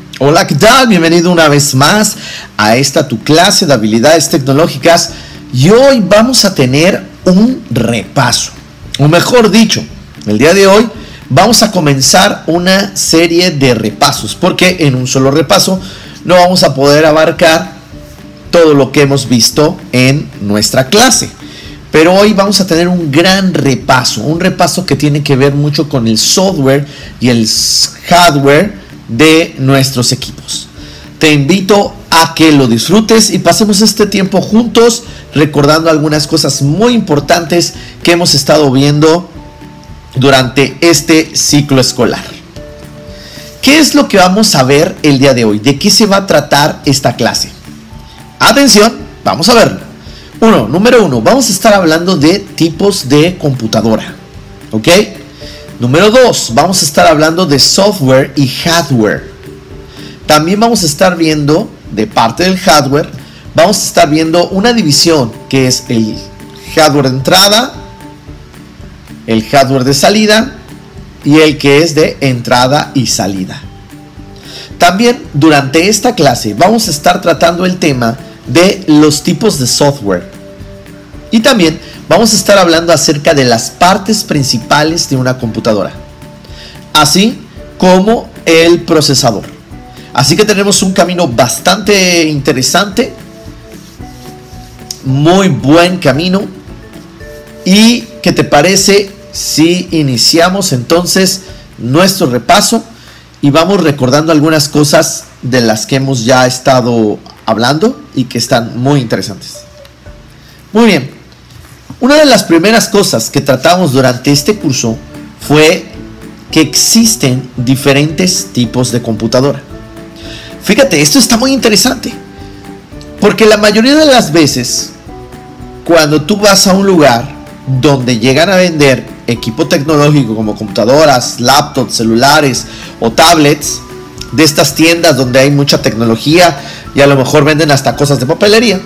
Hola, ¿qué tal? Bienvenido una vez más a esta tu clase de habilidades tecnológicas y hoy vamos a tener un repaso, o mejor dicho, el día de hoy vamos a comenzar una serie de repasos porque en un solo repaso no vamos a poder abarcar todo lo que hemos visto en nuestra clase. Pero hoy vamos a tener un gran repaso, un repaso que tiene que ver mucho con el software y el hardware de nuestros equipos. Te invito a que lo disfrutes y pasemos este tiempo juntos recordando algunas cosas muy importantes que hemos estado viendo durante este ciclo escolar. ¿Qué es lo que vamos a ver el día de hoy? ¿De qué se va a tratar esta clase? Atención, vamos a verlo. Número uno, vamos a estar hablando de tipos de computadora, ¿ok? Número 2, vamos a estar hablando de software y hardware. También vamos a estar viendo, de parte del hardware, vamos a estar viendo una división que es el hardware de entrada, el hardware de salida y el que es de entrada y salida. También durante esta clase vamos a estar tratando el tema de los tipos de software. Y también vamos a estar hablando acerca de las partes principales de una computadora, así como el procesador. Así que tenemos un camino bastante interesante, muy buen camino. ¿Y qué te parece si iniciamos entonces nuestro repaso y vamos recordando algunas cosas de las que hemos ya estado hablando y que están muy interesantes? Muy bien. Una de las primeras cosas que tratamos durante este curso fue que existen diferentes tipos de computadora. Fíjate, esto está muy interesante, porque la mayoría de las veces, cuando tú vas a un lugar donde llegan a vender equipo tecnológico como computadoras, laptops, celulares o tablets, de estas tiendas donde hay mucha tecnología y a lo mejor venden hasta cosas de papelería,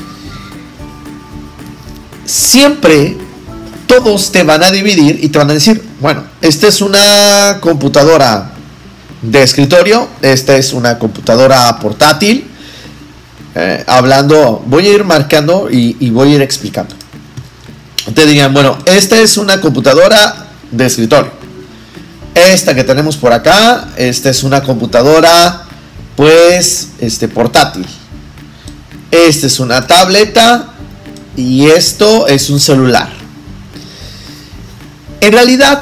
siempre todos te van a dividir y te van a decir, bueno, esta es una computadora de escritorio, esta es una computadora portátil, voy a ir marcando y voy a ir explicando. Te digan, bueno, esta es una computadora de escritorio, esta que tenemos por acá, esta es una computadora pues portátil, esta es una tableta y esto es un celular. En realidad,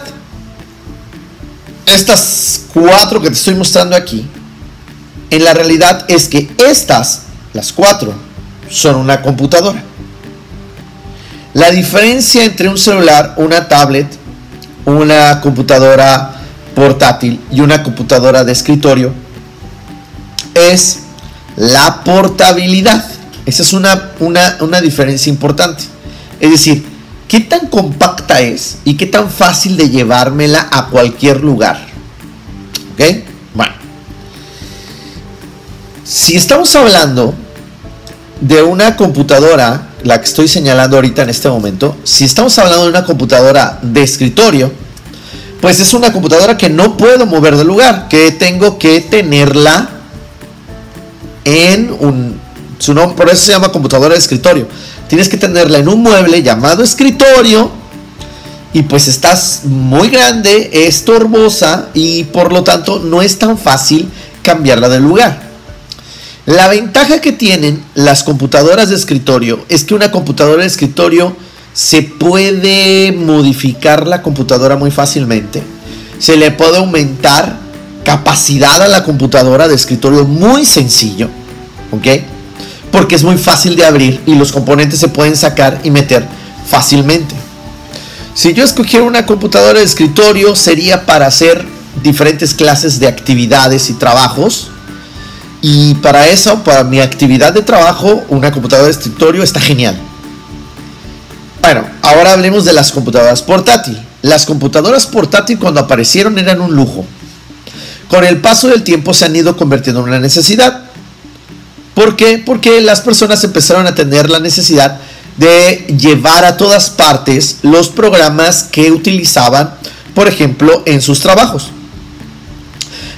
estas 4 que te estoy mostrando aquí, en la realidad es que las 4, son una computadora. La diferencia entre un celular, una tablet, una computadora portátil y una computadora de escritorio es la portabilidad. Esa es una diferencia importante. Es decir, qué tan compacta es y qué tan fácil de llevármela a cualquier lugar. ¿Ok? Bueno. Si estamos hablando de una computadora, la que estoy señalando ahorita en este momento, si estamos hablando de una computadora de escritorio, pues es una computadora que no puedo mover del lugar, que tengo que tenerla en su nombre, por eso se llama computadora de escritorio. Tienes que tenerla en un mueble llamado escritorio y pues estás muy grande, es torbosa y por lo tanto no es tan fácil cambiarla de lugar. La ventaja que tienen las computadoras de escritorio es que una computadora de escritorio se puede modificar la computadora muy fácilmente. Se le puede aumentar capacidad a la computadora de escritorio muy sencillo, ¿ok? Porque es muy fácil de abrir y los componentes se pueden sacar y meter fácilmente. Si yo escogiera una computadora de escritorio, sería para hacer diferentes clases de actividades y trabajos. Y para eso, para mi actividad de trabajo, una computadora de escritorio está genial. Bueno, ahora hablemos de las computadoras portátil. Las computadoras portátil cuando aparecieron eran un lujo. Con el paso del tiempo se han ido convirtiendo en una necesidad. ¿Por qué? Porque las personas empezaron a tener la necesidad de llevar a todas partes los programas que utilizaban, por ejemplo, en sus trabajos.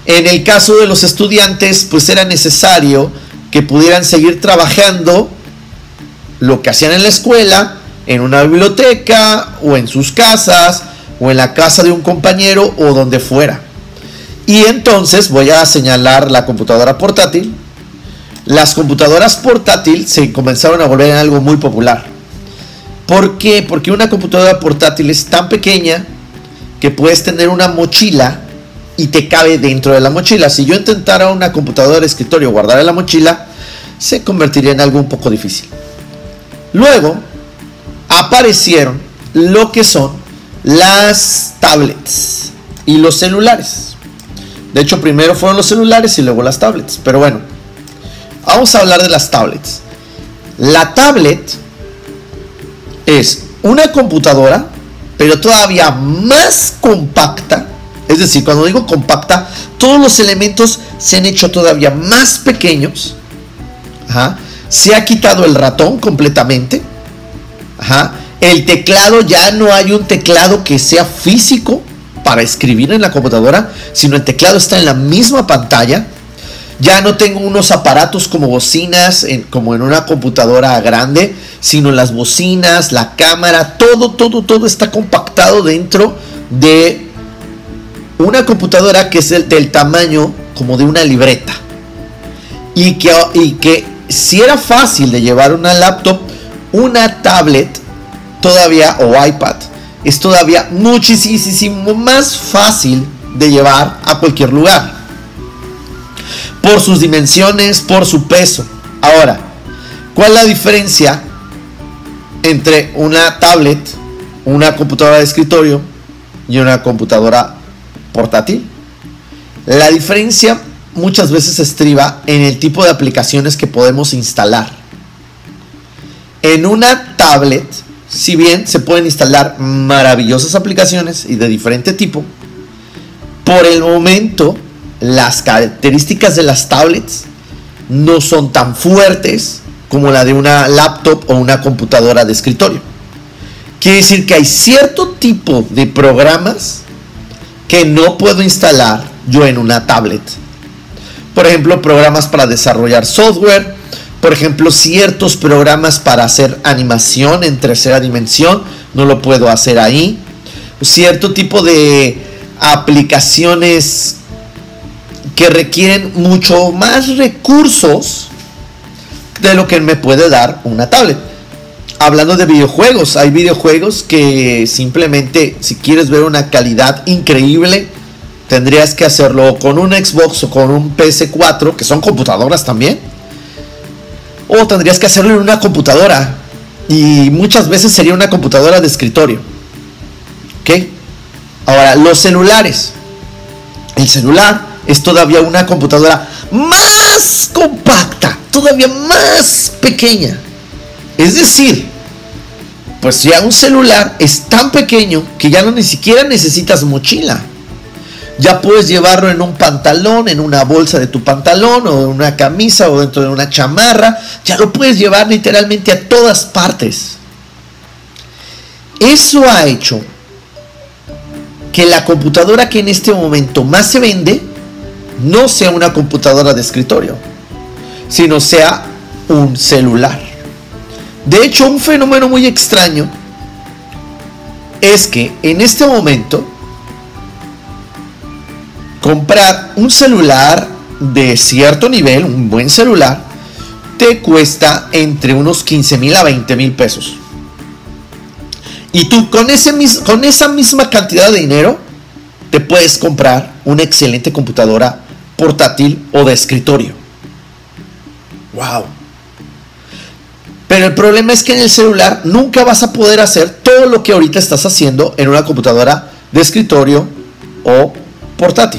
En el caso de los estudiantes, pues era necesario que pudieran seguir trabajando lo que hacían en la escuela, en una biblioteca o en sus casas o en la casa de un compañero o donde fuera. Y entonces voy a señalar la computadora portátil. Las computadoras portátiles se comenzaron a volver en algo muy popular. ¿Por qué? Porque una computadora portátil es tan pequeña que puedes tener una mochila y te cabe dentro de la mochila. Si yo intentara una computadora de escritorio guardar en la mochila, se convertiría en algo un poco difícil. Luego aparecieron lo que son las tablets y los celulares. De hecho, primero fueron los celulares y luego las tablets. Pero bueno, vamos a hablar de las tablets. La tablet es una computadora, pero todavía más compacta. Es decir, cuando digo compacta, todos los elementos se han hecho todavía más pequeños. Ajá. Se ha quitado el ratón completamente. Ajá. El teclado, ya no hay un teclado que sea físico para escribir en la computadora, sino el teclado está en la misma pantalla. Ya no tengo unos aparatos como bocinas, como en una computadora grande, sino las bocinas, la cámara, todo está compactado dentro de una computadora que es del tamaño como de una libreta. Y que si era fácil de llevar una laptop, una tablet todavía, o iPad, es todavía muchísimo más fácil de llevar a cualquier lugar. Por sus dimensiones, por su peso. Ahora, ¿cuál es la diferencia entre una tablet, una computadora de escritorio y una computadora portátil? La diferencia muchas veces estriba en el tipo de aplicaciones que podemos instalar. En una tablet, si bien se pueden instalar maravillosas aplicaciones y de diferente tipo, por el momento las características de las tablets no son tan fuertes como la de una laptop o una computadora de escritorio. Quiere decir que hay cierto tipo de programas que no puedo instalar yo en una tablet. Por ejemplo, programas para desarrollar software. Por ejemplo, ciertos programas para hacer animación en tercera dimensión, no lo puedo hacer ahí. Cierto tipo de aplicaciones que requieren mucho más recursos de lo que me puede dar una tablet. Hablando de videojuegos, hay videojuegos que simplemente, si quieres ver una calidad increíble, tendrías que hacerlo con un Xbox o con un PS4, que son computadoras también, o tendrías que hacerlo en una computadora, y muchas veces sería una computadora de escritorio. ¿Ok? Ahora, los celulares. El celular es todavía una computadora más compacta, todavía más pequeña. Es decir, pues ya un celular es tan pequeño que ya no ni siquiera necesitas mochila. Ya puedes llevarlo en un pantalón, en una bolsa de tu pantalón, o en una camisa, o dentro de una chamarra. Ya lo puedes llevar literalmente a todas partes. Eso ha hecho que la computadora que en este momento más se vende no sea una computadora de escritorio, sino sea un celular. De hecho, un fenómeno muy extraño es que en este momento comprar un celular de cierto nivel, un buen celular, te cuesta entre unos 15,000 a 20,000 pesos. Y tú con esa misma cantidad de dinero te puedes comprar una excelente computadora portátil o de escritorio. ¡Wow! Pero el problema es que en el celular nunca vas a poder hacer todo lo que ahorita estás haciendo en una computadora de escritorio o portátil.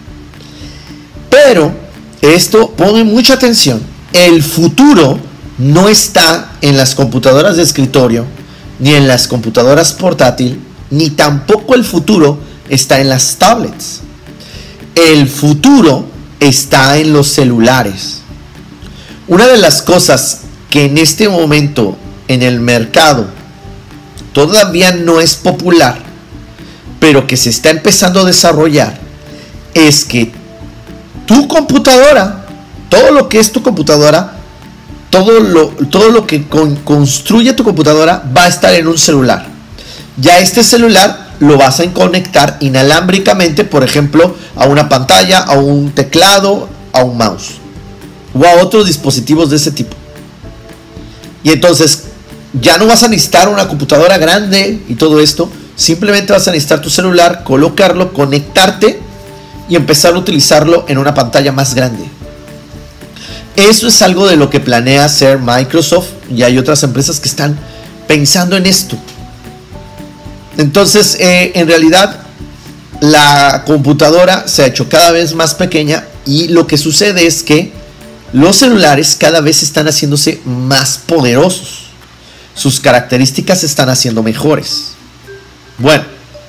Pero esto, pone mucha atención, el futuro no está en las computadoras de escritorio, ni en las computadoras portátil, ni tampoco el futuro está en las tablets. El futuro está en los celulares. Una de las cosas que en este momento en el mercado todavía no es popular, pero que se está empezando a desarrollar, es que tu computadora, todo lo que es tu computadora, todo lo que construye tu computadora va a estar en un celular. Ya este celular lo vas a conectar inalámbricamente, por ejemplo, a una pantalla, a un teclado, a un mouse o a otros dispositivos de ese tipo. Y entonces ya no vas a necesitar una computadora grande y todo esto. Simplemente vas a necesitar tu celular, colocarlo, conectarte y empezar a utilizarlo en una pantalla más grande. Eso es algo de lo que planea hacer Microsoft, y hay otras empresas que están pensando en esto. Entonces, en realidad, la computadora se ha hecho cada vez más pequeña, y lo que sucede es que los celulares cada vez están haciéndose más poderosos. Sus características se están haciendo mejores. Bueno,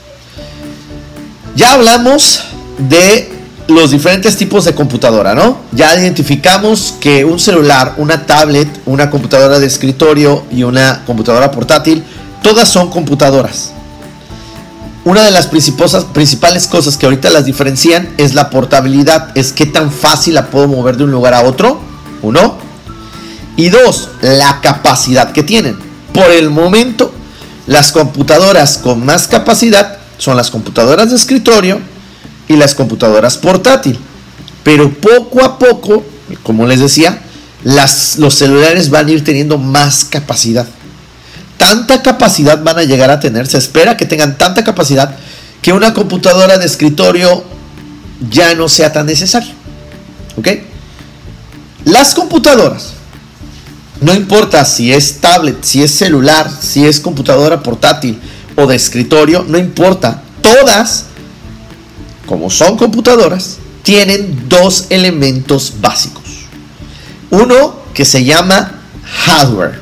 ya hablamos de los diferentes tipos de computadora, ¿no? Ya identificamos que un celular, una tablet, una computadora de escritorio y una computadora portátil, todas son computadoras. Una de las principales cosas que ahorita las diferencian es la portabilidad, es qué tan fácil la puedo mover de un lugar a otro, uno. Y dos, la capacidad que tienen. Por el momento, las computadoras con más capacidad son las computadoras de escritorio y las computadoras portátil. Pero poco a poco, como les decía, los celulares van a ir teniendo más capacidad. Tanta capacidad van a llegar a tener, se espera que tengan tanta capacidad que una computadora de escritorio ya no sea tan necesaria. ¿Ok? Las computadoras, no importa si es tablet, si es celular, si es computadora portátil o de escritorio, no importa, todas, como son computadoras, tienen dos elementos básicos. Uno que se llama hardware.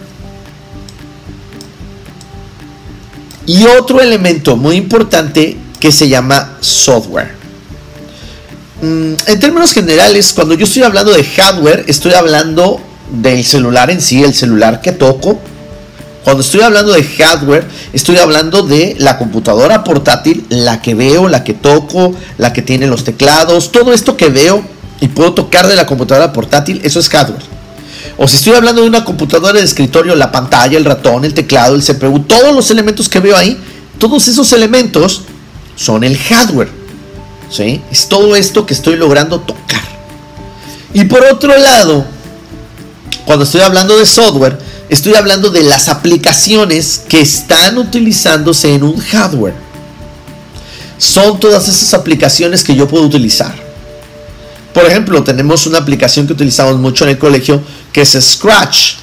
Y otro elemento muy importante que se llama software. En términos generales, cuando yo estoy hablando de hardware, estoy hablando del celular en sí, el celular que toco. Cuando estoy hablando de hardware, estoy hablando de la computadora portátil, la que veo, la que toco, la que tiene los teclados, todo esto que veo y puedo tocar de la computadora portátil, eso es hardware. O si estoy hablando de una computadora de escritorio, la pantalla, el ratón, el teclado, el CPU, todos los elementos que veo ahí, todos esos elementos son el hardware, ¿sí? Es todo esto que estoy logrando tocar. Y por otro lado, cuando estoy hablando de software, estoy hablando de las aplicaciones que están utilizándose en un hardware. Son todas esas aplicaciones que yo puedo utilizar. Por ejemplo, tenemos una aplicación que utilizamos mucho en el colegio que es Scratch.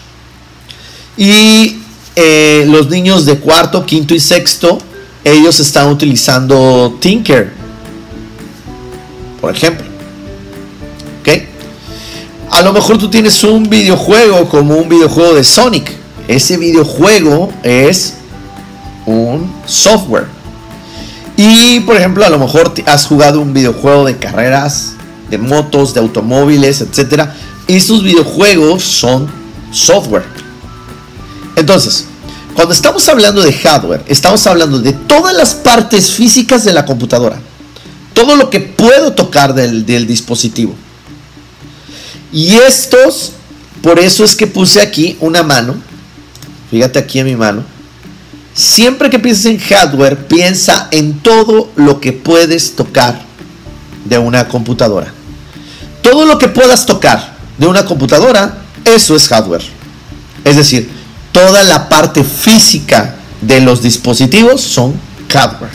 Y los niños de cuarto, quinto y sexto, ellos están utilizando Tinker, por ejemplo. ¿Ok? A lo mejor tú tienes un videojuego como un videojuego de Sonic. Ese videojuego es un software. Y por ejemplo, a lo mejor has jugado un videojuego de carreras, de motos, de automóviles, etcétera. Estos videojuegos son software. Entonces, cuando estamos hablando de hardware, estamos hablando de todas las partes físicas de la computadora, todo lo que puedo tocar del dispositivo. Y estos, por eso es que puse aquí una mano. Fíjate aquí en mi mano. Siempre que pienses en hardware, piensa en todo lo que puedes tocar de una computadora. Todo lo que puedas tocar de una computadora, eso es hardware. Es decir, toda la parte física de los dispositivos son hardware.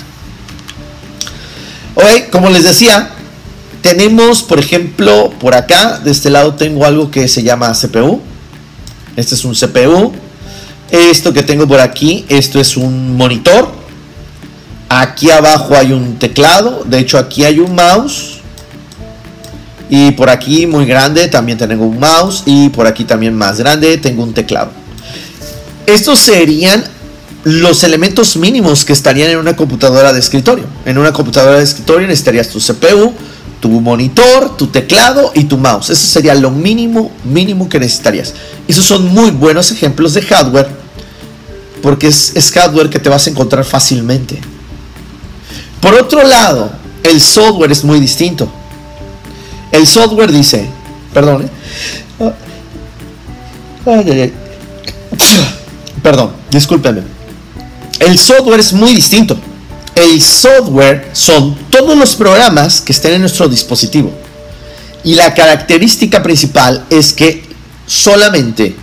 Ok, como les decía, tenemos, por ejemplo, por acá, de este lado tengo algo que se llama CPU. Este es un CPU. Esto que tengo por aquí, esto es un monitor. Aquí abajo hay un teclado. De hecho, aquí hay un mouse. Y por aquí, muy grande, también tengo un mouse. Y por aquí también más grande, tengo un teclado. Estos serían los elementos mínimos que estarían en una computadora de escritorio. En una computadora de escritorio necesitarías tu CPU, tu monitor, tu teclado y tu mouse. Eso sería lo mínimo que necesitarías. Esos son muy buenos ejemplos de hardware, porque es hardware que te vas a encontrar fácilmente. Por otro lado, el software es muy distinto. El software dice, perdón, perdón, discúlpeme. El software es muy distinto. El software son todos los programas que estén en nuestro dispositivo. Y la característica principal es que solamente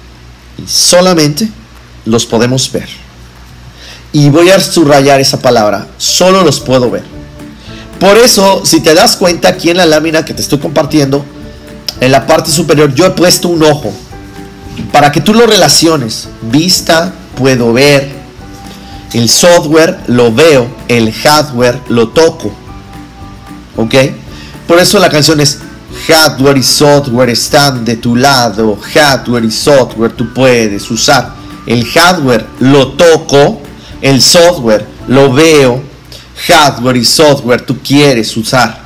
los podemos ver. Y voy a subrayar esa palabra, solo los puedo ver. Por eso, si te das cuenta, aquí en la lámina que te estoy compartiendo, en la parte superior yo he puesto un ojo para que tú lo relaciones. Vista, puedo ver. El software lo veo, el hardware lo toco. ¿Ok? Por eso la canción es hardware y software están de tu lado. Hardware y software tú puedes usar. El hardware lo toco, el software lo veo. Hardware y software tú quieres usar.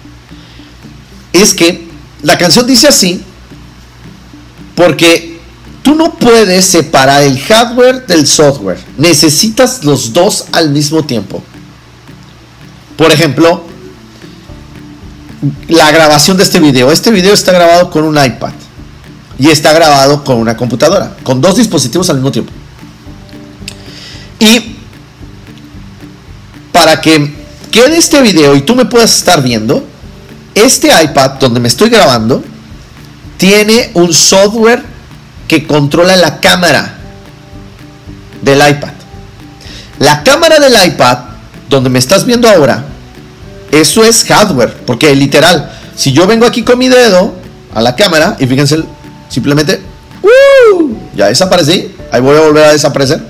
Es que la canción dice así porque tú no puedes separar el hardware del software. Necesitas los dos al mismo tiempo. Por ejemplo, la grabación de este video. Este video está grabado con un iPad y está grabado con una computadora, con dos dispositivos al mismo tiempo. Y para que quede este video y tú me puedas estar viendo, este iPad donde me estoy grabando tiene un software que controla la cámara del iPad. La cámara del iPad donde me estás viendo ahora, eso es hardware, porque literal, si yo vengo aquí con mi dedo a la cámara y fíjense, simplemente ya desaparecí, ahí voy a volver a desaparecer.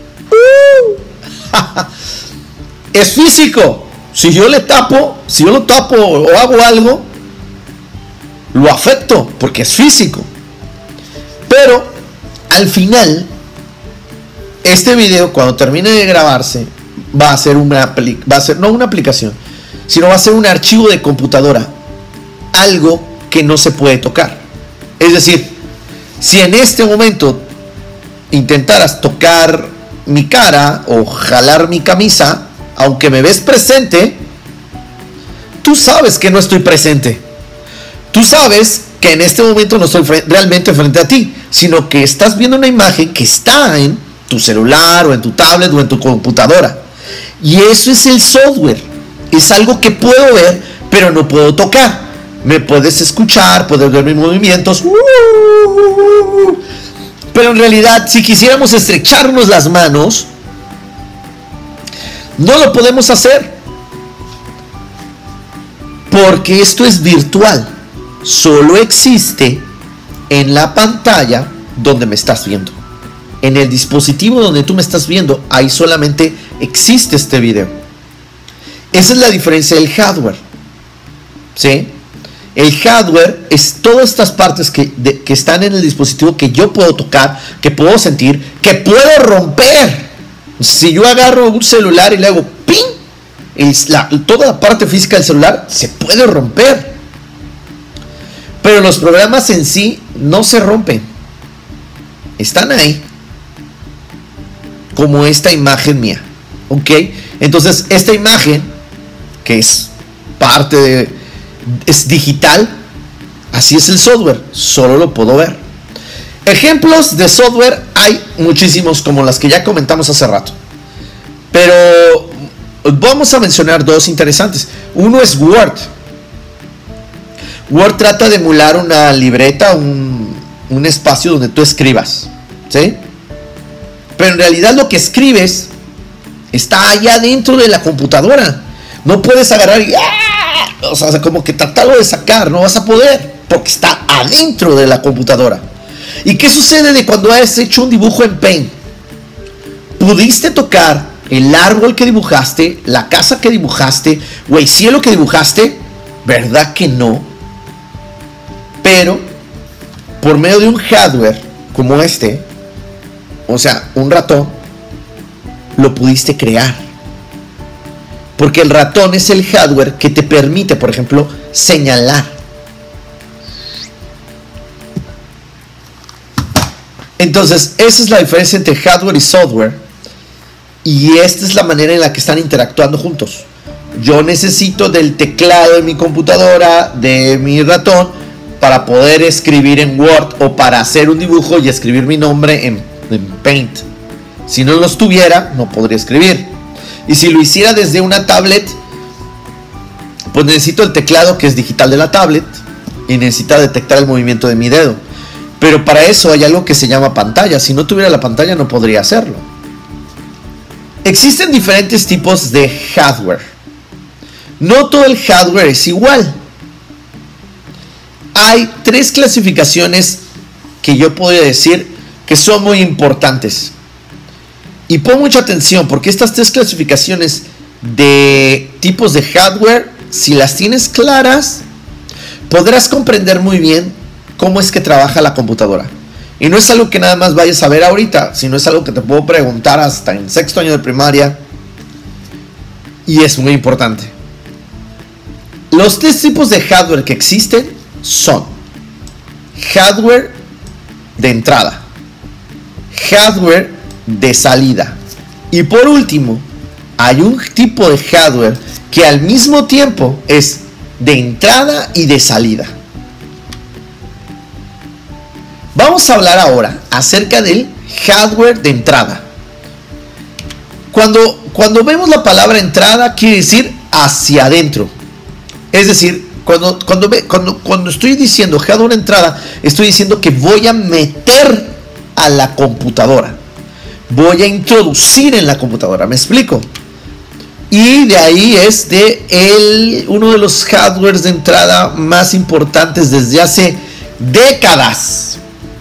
Es físico. Si yo lo tapo o hago algo, lo afecto porque es físico. Pero al final, este video cuando termine de grabarse va a ser no una aplicación, sino va a ser un archivo de computadora, algo que no se puede tocar. Es decir, si en este momento intentaras tocar mi cara o jalar mi camisa, aunque me ves presente, tú sabes que no estoy presente. Tú sabes que en este momento no estoy realmente frente a ti, sino que estás viendo una imagen que está en tu celular o en tu tablet o en tu computadora. Y eso es el software. Es algo que puedo ver, pero no puedo tocar. Me puedes escuchar, puedes ver mis movimientos. Pero en realidad, si quisiéramos estrecharnos las manos, no lo podemos hacer. Porque esto es virtual. Solo existe en la pantalla donde me estás viendo. En el dispositivo donde tú me estás viendo, ahí solamente existe este video. Esa es la diferencia del hardware. ¿Sí? El hardware es todas estas partes que están en el dispositivo que yo puedo tocar, que puedo sentir, que puedo romper. Si yo agarro un celular y le hago ¡ping! Toda la parte física del celular se puede romper. Pero los programas en sí no se rompen. Están ahí. Como esta imagen mía. ¿Ok? Entonces, esta imagen, que es parte de... es digital, así es el software. Solo lo puedo ver. Ejemplos de software hay muchísimos, como las que ya comentamos hace rato. Pero vamos a mencionar dos interesantes. Uno es Word. Word trata de emular una libreta, un espacio donde tú escribas, ¿sí? Pero en realidad lo que escribes está allá dentro de la computadora. No puedes agarrar y o sea, como que tratarlo de sacar, no vas a poder, porque está adentro de la computadora. ¿Y qué sucede de cuando has hecho un dibujo en Paint? Pudiste tocar el árbol que dibujaste, la casa que dibujaste o el cielo que dibujaste, ¿verdad que no? Pero por medio de un hardware como este, o sea, un ratón, lo pudiste crear. Porque el ratón es el hardware que te permite, por ejemplo, señalar. Entonces, esa es la diferencia entre hardware y software. Y esta es la manera en la que están interactuando juntos. yo necesito del teclado de mi computadora, de mi ratón, para poder escribir en Word o para hacer un dibujo y escribir mi nombre en Paint. Si no los tuviera, no podría escribir. Y si lo hiciera desde una tablet, pues necesito el teclado que es digital de la tablet y necesita detectar el movimiento de mi dedo. Pero para eso hay algo que se llama pantalla. Si no tuviera la pantalla no podría hacerlo. Existen diferentes tipos de hardware. No todo el hardware es igual. Hay 3 clasificaciones que yo podría decir que son muy importantes. Y pon mucha atención porque estas 3 clasificaciones de tipos de hardware, si las tienes claras, podrás comprender muy bien cómo es que trabaja la computadora. Y no es algo que nada más vayas a ver ahorita, sino es algo que te puedo preguntar hasta en 6º año de primaria. Y es muy importante. Los 3 tipos de hardware que existen son hardware de entrada, hardware de salida y por último hay un tipo de hardware que al mismo tiempo es de entrada y de salida. Vamos a hablar ahora acerca del hardware de entrada. Cuando vemos la palabra entrada, quiere decir hacia adentro. Es decir, cuando estoy diciendo hardware de entrada, estoy diciendo que voy a meter a la computadora. Voy a introducir en la computadora. ¿Me explico? Y de ahí es uno de los hardwares de entrada más importantes desde hace décadas.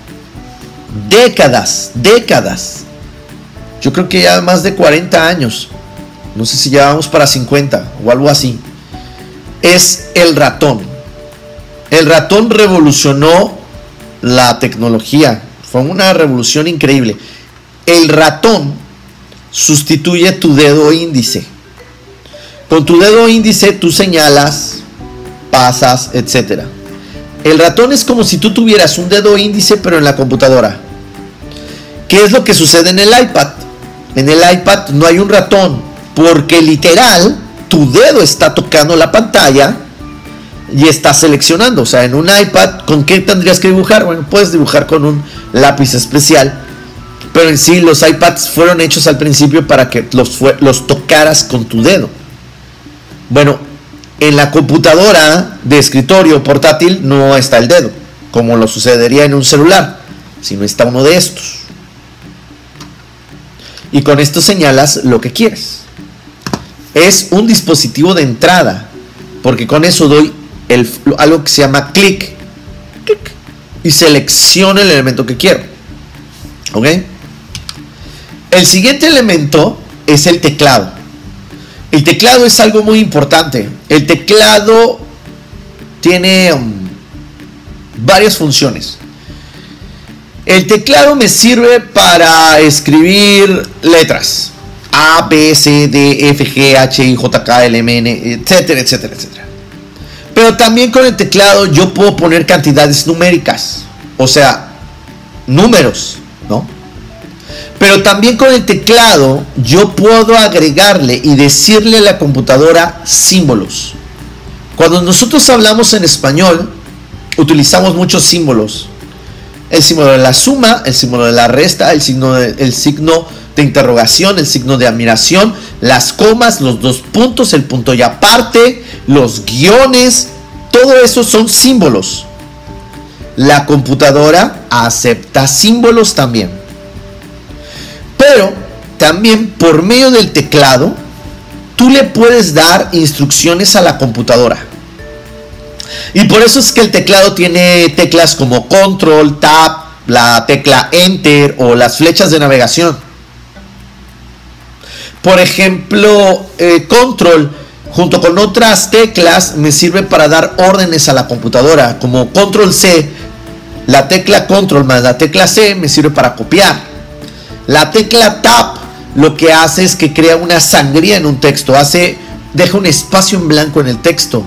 Décadas. Yo creo que ya más de 40 años. No sé si ya vamos para 50 o algo así. Es el ratón. El ratón revolucionó la tecnología. Fue una revolución increíble. El ratón sustituye tu dedo índice. Con tu dedo índice tú señalas, pasas, etc. El ratón es como si tú tuvieras un dedo índice pero en la computadora. ¿Qué es lo que sucede en el iPad? En el iPad no hay un ratón porque literal tu dedo está tocando la pantalla y está seleccionando. O sea, en un iPad, ¿con qué tendrías que dibujar? Bueno, puedes dibujar con un lápiz especial, pero en sí los iPads fueron hechos al principio para que los tocaras con tu dedo. Bueno, en la computadora de escritorio portátil no está el dedo, como lo sucedería en un celular, sino está uno de estos. Y con esto señalas lo que quieres. Es un dispositivo de entrada, porque con eso doy algo que se llama clic, y selecciono el elemento que quiero. ¿Ok? El siguiente elemento es el teclado. El teclado es algo muy importante. El teclado tiene varias funciones. El teclado me sirve para escribir letras A, B, C, D, F, G, H, I, J, K, L, M, N, etcétera, etcétera, etcétera. Pero también con el teclado yo puedo poner cantidades numéricas, o sea, números, ¿no? Pero también con el teclado yo puedo agregarle y decirle a la computadora símbolos. Cuando nosotros hablamos en español, utilizamos muchos símbolos. El símbolo de la suma, el símbolo de la resta, el signo de interrogación, el signo de admiración, las comas, los 2 puntos, el punto y aparte, los guiones, todo eso son símbolos. La computadora acepta símbolos también. Pero también por medio del teclado, tú le puedes dar instrucciones a la computadora. Y por eso es que el teclado tiene teclas como Control, Tab, la tecla Enter o las flechas de navegación. Por ejemplo, Control junto con otras teclas me sirve para dar órdenes a la computadora, como Control C. La tecla Control más la tecla C me sirve para copiar. La tecla Tab lo que hace es que crea una sangría en un texto, deja un espacio en blanco en el texto.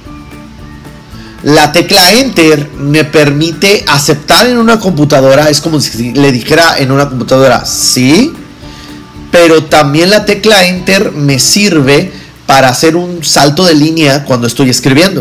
La tecla Enter me permite aceptar en una computadora, es como si le dijera en una computadora sí, pero también la tecla Enter me sirve para hacer un salto de línea cuando estoy escribiendo.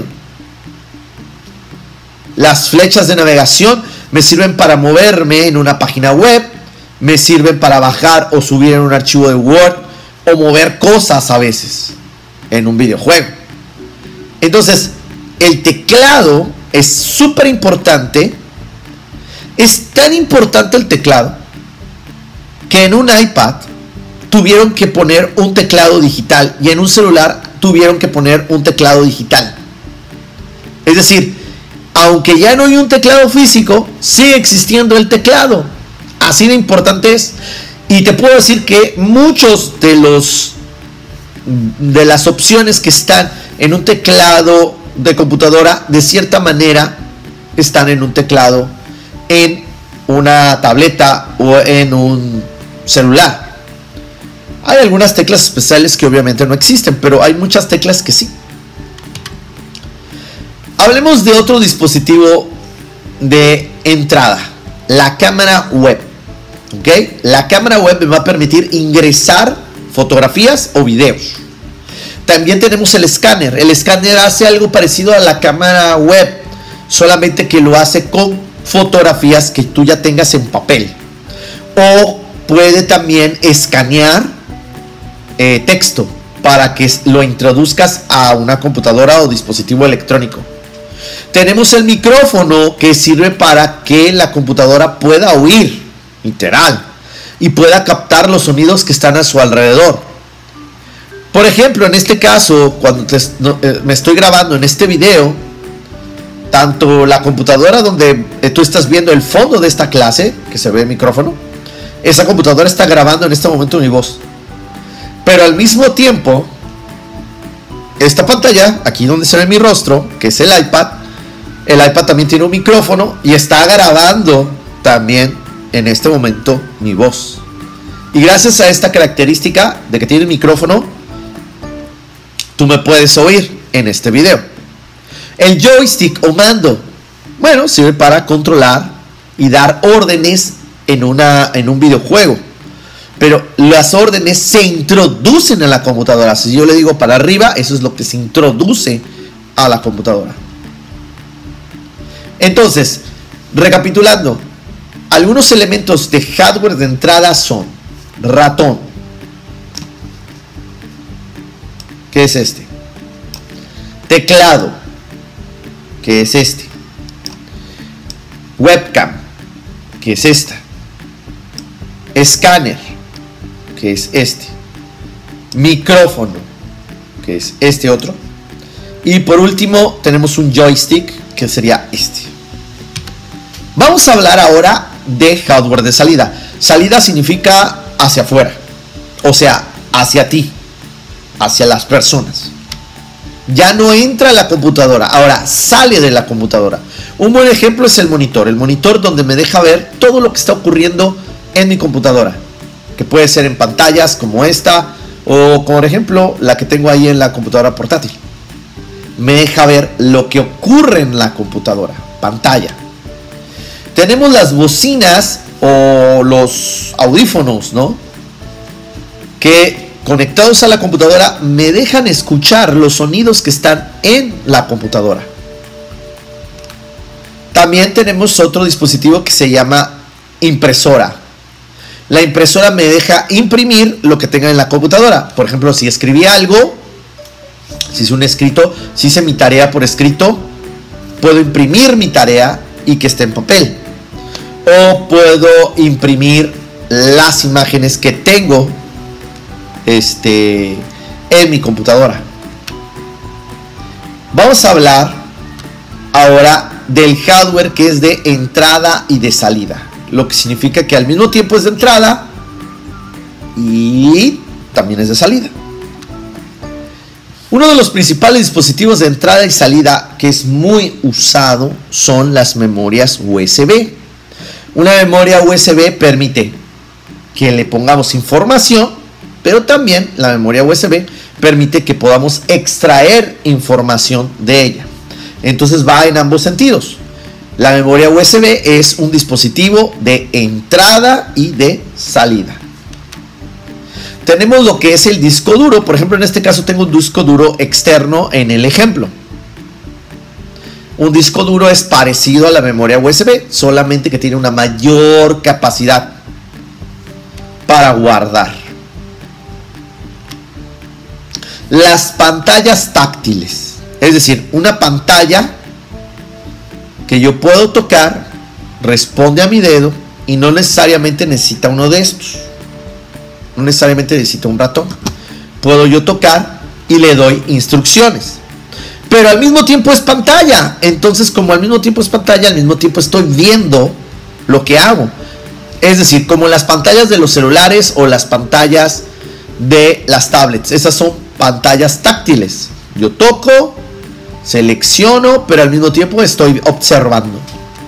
Las flechas de navegación me sirven para moverme en una página web, me sirven para bajar o subir en un archivo de Word o mover cosas a veces en un videojuego. Entonces, el teclado es súper importante. Es tan importante el teclado que en un iPad tuvieron que poner un teclado digital y en un celular tuvieron que poner un teclado digital. Es decir, aunque ya no hay un teclado físico, sigue existiendo el teclado. Así de importante es. Y te puedo decir que muchos de las opciones que están en un teclado de computadora, de cierta manera, están en un teclado, en una tableta o en un celular. Hay algunas teclas especiales que obviamente no existen, pero hay muchas teclas que sí. Hablemos de otro dispositivo de entrada, la cámara web. ¿Okay? La cámara web me va a permitir ingresar fotografías o videos. También tenemos el escáner. El escáner hace algo parecido a la cámara web, solamente que lo hace con fotografías que tú ya tengas en papel. O puede también escanear texto para que lo introduzcas a una computadora o dispositivo electrónico. Tenemos el micrófono, que sirve para que la computadora pueda oír, literal, y pueda captar los sonidos que están a su alrededor. Por ejemplo, en este caso, cuando me estoy grabando en este video, tanto la computadora donde tú estás viendo el fondo de esta clase, que se ve el micrófono, esa computadora está grabando en este momento mi voz. Pero al mismo tiempo, esta pantalla, aquí donde se ve mi rostro, que es el iPad también tiene un micrófono y está grabando también en este momento mi voz. Y gracias a esta característica de que tiene el micrófono, tú me puedes oír en este video. El joystick o mando, bueno, sirve para controlar y dar órdenes en un videojuego. Pero las órdenes se introducen a la computadora. Si yo le digo para arriba, eso es lo que se introduce a la computadora. Entonces, recapitulando, algunos elementos de hardware de entrada son ratón, que es este, teclado, que es este, webcam, que es esta, escáner, que es este, micrófono, que es este otro, y por último tenemos un joystick, que sería este. Vamos a hablar ahora de hardware de salida. Salida significa hacia afuera, o sea, hacia ti, hacia las personas. Ya no entra a la computadora, ahora sale de la computadora. Un buen ejemplo es el monitor donde me deja ver todo lo que está ocurriendo en mi computadora, que puede ser en pantallas como esta, o por ejemplo la que tengo ahí en la computadora portátil. Me deja ver lo que ocurre en la computadora, pantalla. Tenemos las bocinas o los audífonos, ¿no? Que conectados a la computadora me dejan escuchar los sonidos que están en la computadora. También tenemos otro dispositivo que se llama impresora. La impresora me deja imprimir lo que tenga en la computadora. Por ejemplo, si escribí algo, si hice un escrito, si hice mi tarea por escrito, puedo imprimir mi tarea y que esté en papel. O puedo imprimir las imágenes que tengo en mi computadora. Vamos a hablar ahora del hardware que es de entrada y de salida. Lo que significa que al mismo tiempo es de entrada y también es de salida. Uno de los principales dispositivos de entrada y salida que es muy usado son las memorias USB. Una memoria USB permite que le pongamos información, pero también la memoria USB permite que podamos extraer información de ella. Entonces va en ambos sentidos. La memoria USB es un dispositivo de entrada y de salida. tenemos lo que es el disco duro. Por ejemplo, en este caso tengo un disco duro externo en el ejemplo. Un disco duro es parecido a la memoria USB, solamente que tiene una mayor capacidad para guardar. Las pantallas táctiles, es decir, una pantalla que yo puedo tocar, responde a mi dedo y no necesariamente necesita uno de estos. No necesariamente necesita un ratón. Puedo yo tocar y le doy instrucciones. Pero al mismo tiempo es pantalla. Entonces, como al mismo tiempo es pantalla, al mismo tiempo estoy viendo lo que hago. Es decir, como las pantallas de los celulares o las pantallas de las tablets. Esas son pantallas táctiles. Yo toco, selecciono, pero al mismo tiempo estoy observando.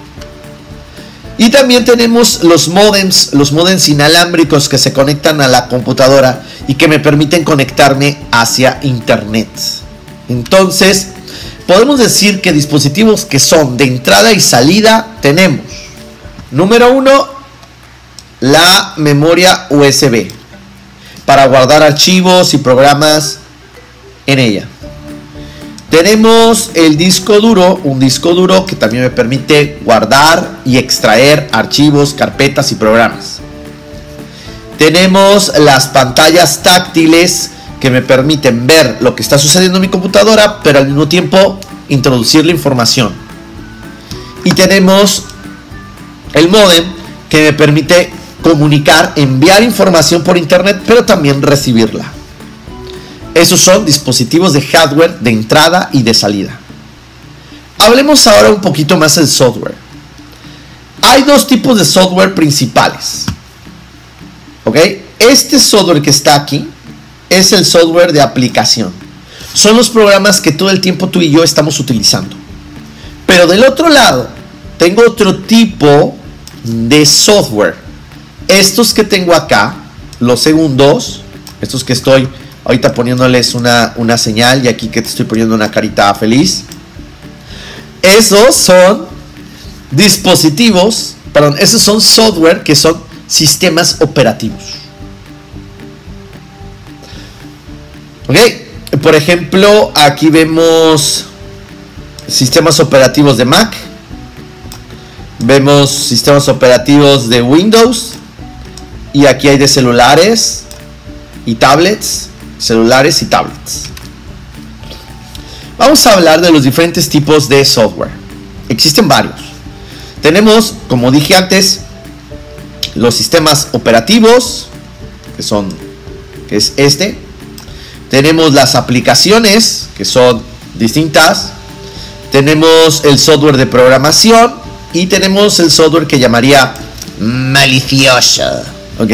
Y también tenemos los modems inalámbricos que se conectan a la computadora y que me permiten conectarme hacia internet. Entonces, podemos decir que dispositivos que son de entrada y salida tenemos. Número 1, la memoria USB para guardar archivos y programas en ella. Tenemos el disco duro, un disco duro que también me permite guardar y extraer archivos, carpetas y programas. Tenemos las pantallas táctiles que me permiten ver lo que está sucediendo en mi computadora, pero al mismo tiempo introducir la información. Y tenemos el módem que me permite comunicar, enviar información por internet, pero también recibirla. Esos son dispositivos de hardware de entrada y de salida. Hablemos ahora un poquito más del software. Hay dos tipos de software principales. ¿Ok? Este software que está aquí es el software de aplicación. Son los programas que todo el tiempo tú y yo estamos utilizando. Pero del otro lado, tengo otro tipo de software. Estos que tengo acá, los segundos, estos que estoy ahorita poniéndoles una señal y aquí que te estoy poniendo una carita feliz. Esos son dispositivos, perdón, esos son software que son sistemas operativos. Ok, por ejemplo, aquí vemos sistemas operativos de Mac. Vemos sistemas operativos de Windows. Y aquí hay de celulares y tablets. Celulares y tablets. Vamos a hablar de los diferentes tipos de software. Existen varios. Tenemos, como dije antes, los sistemas operativos, que es este. Tenemos las aplicaciones, que son distintas. Tenemos el software de programación y tenemos el software que llamaría malicioso. ¿Ok?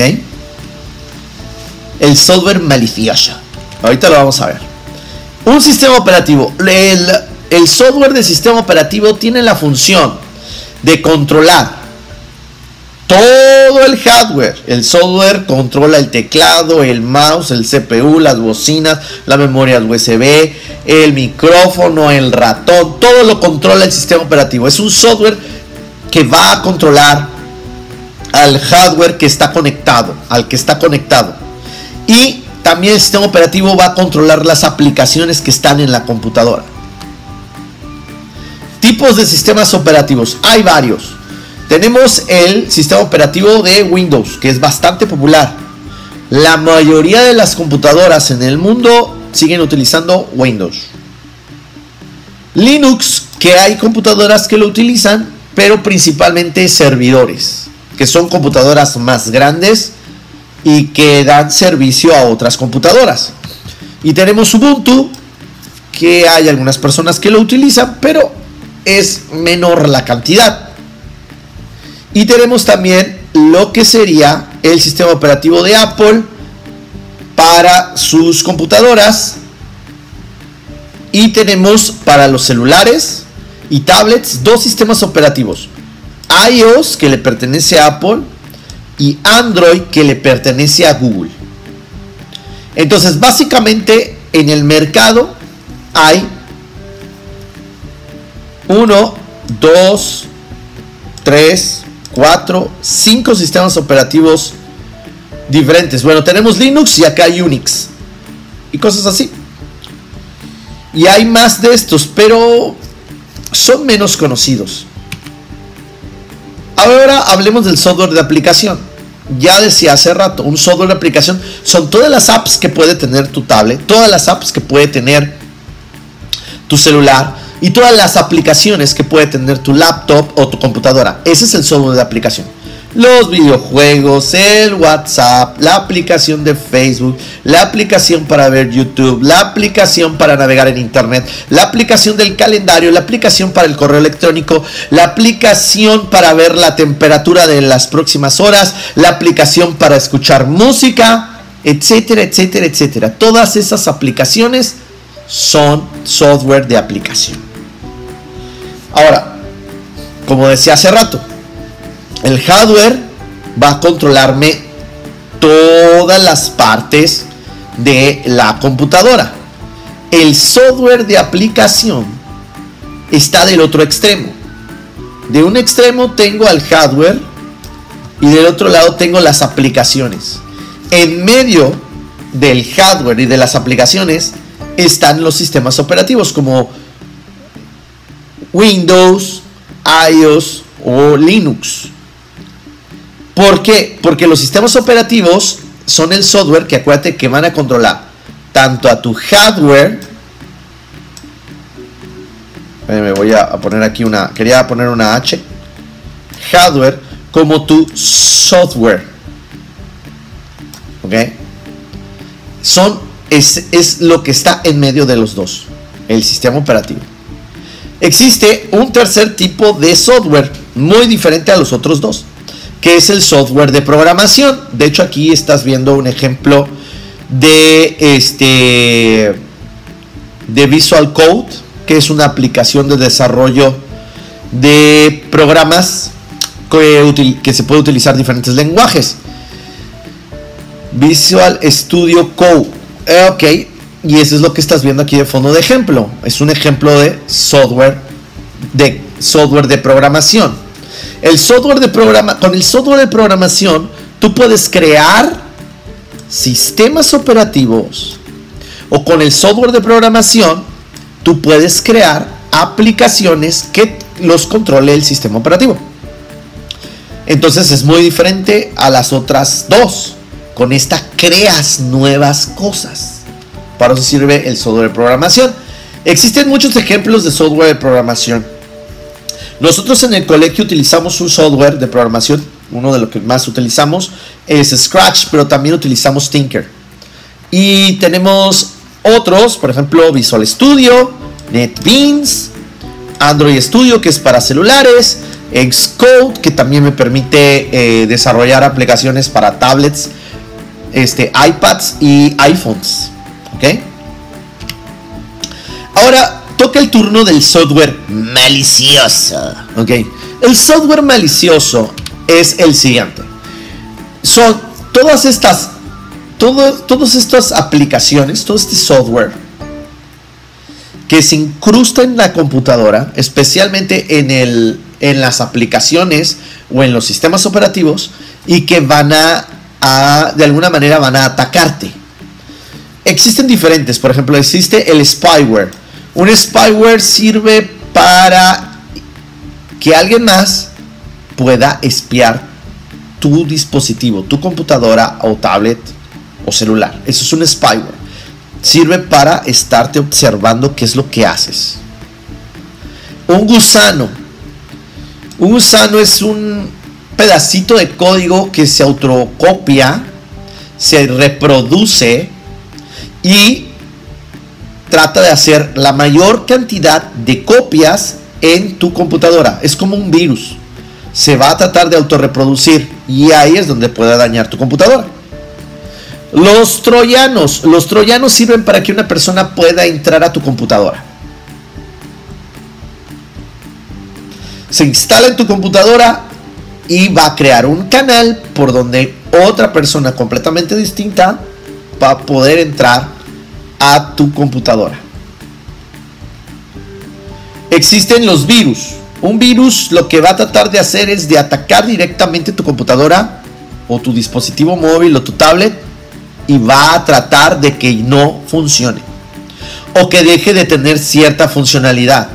El software malicioso. Ahorita lo vamos a ver. Un sistema operativo. El software del sistema operativo tiene la función de controlar todo el hardware. El software controla el teclado, el mouse, el CPU, las bocinas, la memoria USB, el micrófono, el ratón. Todo lo controla el sistema operativo. Es un software que va a controlar al hardware que está conectado, al que está conectado. Y también el sistema operativo va a controlar las aplicaciones que están en la computadora. Tipos de sistemas operativos. Hay varios. Tenemos el sistema operativo de Windows, que es bastante popular. La mayoría de las computadoras en el mundo siguen utilizando Windows. Linux, que hay computadoras que lo utilizan, pero principalmente servidores, que son computadoras más grandes y que dan servicio a otras computadoras. Y tenemos Ubuntu, que hay algunas personas que lo utilizan, pero es menor la cantidad. Y tenemos también lo que sería el sistema operativo de Apple para sus computadoras. Y tenemos para los celulares y tablets dos sistemas operativos: iOS, que le pertenece a Apple, y Android, que le pertenece a Google. Entonces, básicamente en el mercado hay 1, 2, 3, 4, 5 sistemas operativos diferentes. Bueno, tenemos Linux y acá Unix y cosas así. Y hay más de estos, pero son menos conocidos. Ahora hablemos del software de aplicación. Ya decía hace rato, un software de aplicación son todas las apps que puede tener tu tablet, todas las apps que puede tener tu celular y todas las aplicaciones que puede tener tu laptop o tu computadora. Ese es el software de aplicación. Los videojuegos, el WhatsApp, la aplicación de Facebook, la aplicación para ver YouTube, la aplicación para navegar en Internet, la aplicación del calendario, la aplicación para el correo electrónico, la aplicación para ver la temperatura de las próximas horas, la aplicación para escuchar música, etcétera, etcétera, etcétera. Todas esas aplicaciones son software de aplicación. Ahora, como decía hace rato, el hardware va a controlarme todas las partes de la computadora. El software de aplicación está del otro extremo. De un extremo tengo al hardware y del otro lado tengo las aplicaciones. En medio del hardware y de las aplicaciones están los sistemas operativos como Windows, iOS o Linux. ¿Por qué? Porque los sistemas operativos son el software que acuérdate que van a controlar tanto a tu hardware. Me voy a poner aquí quería poner una H. Hardware como tu software. ¿Ok? Es lo que está en medio de los dos. El sistema operativo. Existe un tercer tipo de software muy diferente a los otros dos, que es el software de programación. De hecho, aquí estás viendo un ejemplo de Visual Code, que es una aplicación de desarrollo de programas que se puede utilizar diferentes lenguajes. Visual Studio Code. Ok, y eso es lo que estás viendo aquí de fondo de ejemplo. Es un ejemplo de software de programación. Con el software de programación tú puedes crear sistemas operativos, o con el software de programación tú puedes crear aplicaciones que los controle el sistema operativo. Entonces es muy diferente a las otras dos. Con esta creas nuevas cosas. Para eso sirve el software de programación. Existen muchos ejemplos de software de programación. Nosotros en el colegio utilizamos un software de programación. Uno de los que más utilizamos es Scratch, pero también utilizamos Tinker. Y tenemos otros, por ejemplo, Visual Studio, NetBeans, Android Studio, que es para celulares, Xcode, que también me permite desarrollar aplicaciones para tablets, iPads y iPhones. ¿Ok? Ahora toca el turno del software malicioso. ¿Ok? El software malicioso es el siguiente. Son todas estas aplicaciones, todo este software que se incrusta en la computadora, especialmente en las aplicaciones o en los sistemas operativos, y que van de alguna manera van a atacarte. Existen diferentes. Por ejemplo, existe el spyware. Un spyware sirve para que alguien más pueda espiar tu dispositivo, tu computadora o tablet o celular. Eso es un spyware. Sirve para estarte observando qué es lo que haces. Un gusano. Un gusano es un pedacito de código que se autocopia, se reproduce y trata de hacer la mayor cantidad de copias en tu computadora. Es como un virus. Se va a tratar de autorreproducir y ahí es donde puede dañar tu computadora. Los troyanos sirven para que una persona pueda entrar a tu computadora. Se instala en tu computadora y va a crear un canal por donde otra persona completamente distinta va a poder entrar a tu computadora. Existen los virus. Un virus lo que va a tratar de hacer es de atacar directamente tu computadora o tu dispositivo móvil o tu tablet y va a tratar de que no funcione o que deje de tener cierta funcionalidad.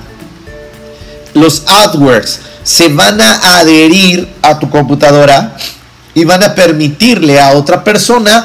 Los adwares se van a adherir a tu computadora y van a permitirle a otra persona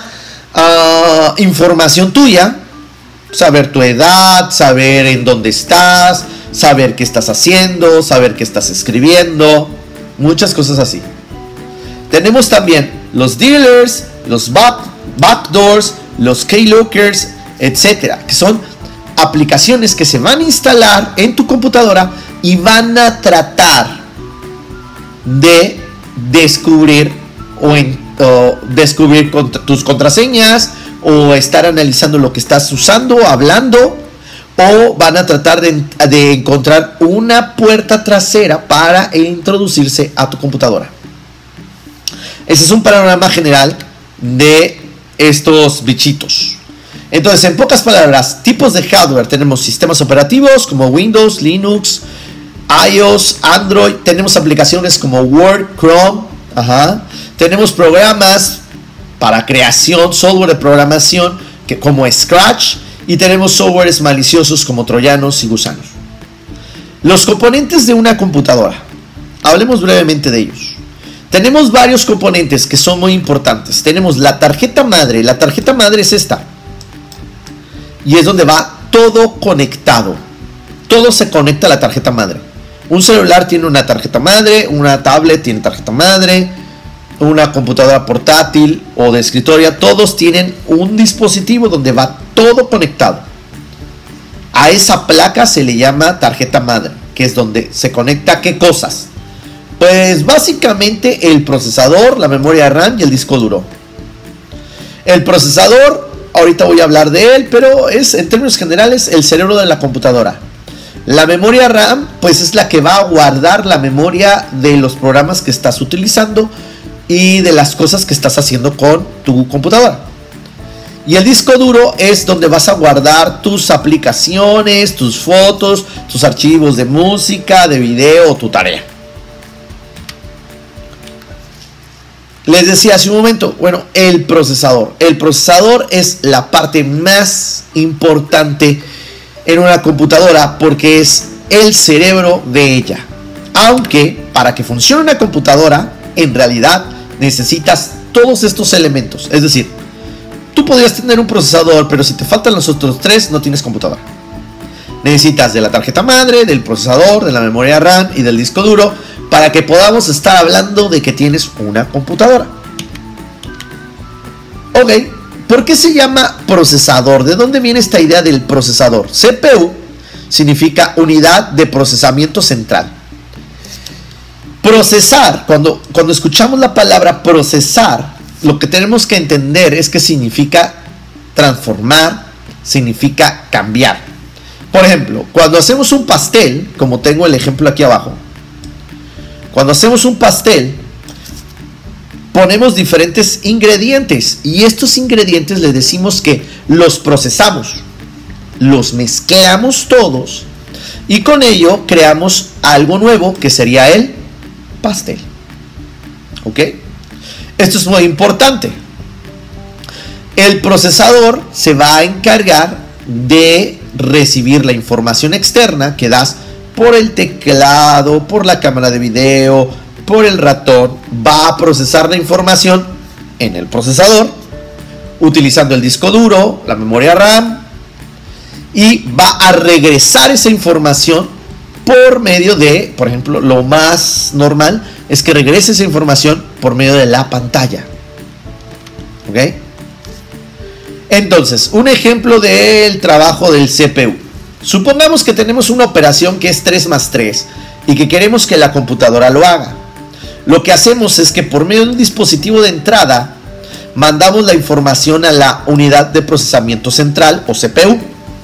información tuya, saber tu edad, saber en dónde estás, saber qué estás haciendo, saber qué estás escribiendo, muchas cosas así. Tenemos también los dealers, los backdoors, los keylockers, etcétera, que son aplicaciones que se van a instalar en tu computadora y van a tratar de descubrir descubrir tus contraseñas o estar analizando lo que estás usando, hablando, o van a tratar de encontrar una puerta trasera para introducirse a tu computadora. Ese es un panorama general de estos bichitos. Entonces, en pocas palabras, tipos de hardware: tenemos sistemas operativos como Windows, Linux, iOS, Android. Tenemos aplicaciones como Word, Chrome. Tenemos programas para creación, software de programación como Scratch. Y tenemos softwares maliciosos como troyanos y gusanos. Los componentes de una computadora. Hablemos brevemente de ellos. Tenemos varios componentes que son muy importantes. Tenemos la tarjeta madre. La tarjeta madre es esta. Y es donde va todo conectado. Todo se conecta a la tarjeta madre. Un celular tiene una tarjeta madre. Una tablet tiene tarjeta madre. Una computadora portátil o de escritorio. Todos tienen un dispositivo donde va todo conectado. A esa placa se le llama tarjeta madre, que es donde se conecta ¿qué cosas? Pues básicamente el procesador, la memoria RAM y el disco duro. El procesador, ahorita voy a hablar de él, pero es en términos generales el cerebro de la computadora. La memoria RAM pues es la que va a guardar la memoria de los programas que estás utilizando y de las cosas que estás haciendo con tu computadora. Y el disco duro es donde vas a guardar tus aplicaciones, tus fotos, tus archivos de música, de video o tu tarea. Les decía hace un momento, bueno, el procesador. El procesador es la parte más importante en una computadora porque es el cerebro de ella. Aunque para que funcione una computadora, en realidad necesitas todos estos elementos. Es decir, tú podrías tener un procesador, pero si te faltan los otros tres, no tienes computadora. Necesitas de la tarjeta madre, del procesador, de la memoria RAM y del disco duro para que podamos estar hablando de que tienes una computadora. Ok, ¿por qué se llama procesador? ¿De dónde viene esta idea del procesador? CPU significa unidad de procesamiento central. Procesar, cuando escuchamos la palabra procesar, lo que tenemos que entender es que significa transformar, significa cambiar. Por ejemplo, cuando hacemos un pastel, como tengo el ejemplo aquí abajo, cuando hacemos un pastel, ponemos diferentes ingredientes y estos ingredientes le decimos que los procesamos, los mezclamos todos y con ello creamos algo nuevo que sería el pastel. ¿Ok? Esto es muy importante. El procesador se va a encargar de recibir la información externa que das por el teclado, por la cámara de video, por el ratón. Va a procesar la información en el procesador utilizando el disco duro, la memoria RAM, y va a regresar esa información por medio de, por ejemplo, lo más normal es que regrese esa información por medio de la pantalla. ¿Ok? Entonces, un ejemplo del trabajo del CPU. Supongamos que tenemos una operación que es 3 más 3 y que queremos que la computadora lo haga. Lo que hacemos es que por medio de un dispositivo de entrada mandamos la información a la unidad de procesamiento central o CPU.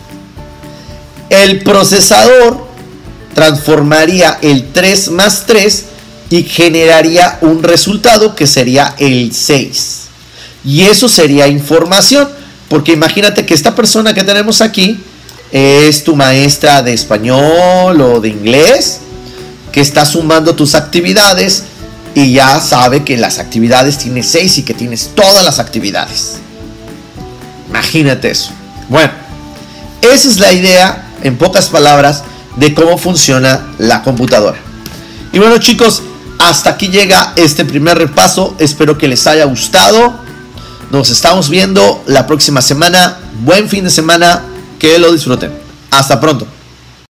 El procesador transformaría el 3 más 3 y generaría un resultado que sería el 6. Y eso sería información, porque imagínate que esta persona que tenemos aquí es tu maestra de español o de inglés, que está sumando tus actividades y ya sabe que las actividades tienes 6 y que tienes todas las actividades. Imagínate eso. Bueno, esa es la idea, en pocas palabras, de cómo funciona la computadora. Y bueno, chicos, hasta aquí llega este primer repaso. Espero que les haya gustado. Nos estamos viendo la próxima semana. Buen fin de semana. Que lo disfruten. Hasta pronto.